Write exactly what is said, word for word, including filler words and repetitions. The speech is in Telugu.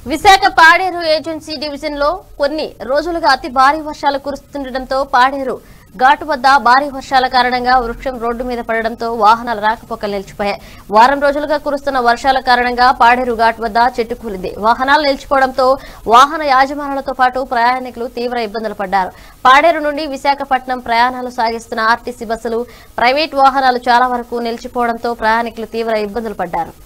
విశాఖ పాడేరు ఏజెన్సీ డివిజన్ లో కొన్ని రోజులుగా అతి భారీ వర్షాలు కురుస్తుండటంతో పాడేరు ఘాటు వద్ద భారీ వర్షాల కారణంగా వృక్షం రోడ్డు మీద పడడంతో వాహనాల రాకపోకలు నిలిచిపోయాయి. వారం రోజులుగా కురుస్తున్న వర్షాల కారణంగా పాడేరు ఘాటు వద్ద చెట్టు కూలింది. వాహనాలు నిలిచిపోవడంతో వాహన యాజమానులతో పాటు ప్రయాణికులు తీవ్ర ఇబ్బందులు పడ్డారు. పాడేరు నుండి విశాఖపట్నం ప్రయాణాలు సాగిస్తున్న ఆర్టీసీ బస్సులు, ప్రైవేట్ వాహనాలు చాలా వరకు నిలిచిపోవడంతో ప్రయాణికులు తీవ్ర ఇబ్బందులు పడ్డారు.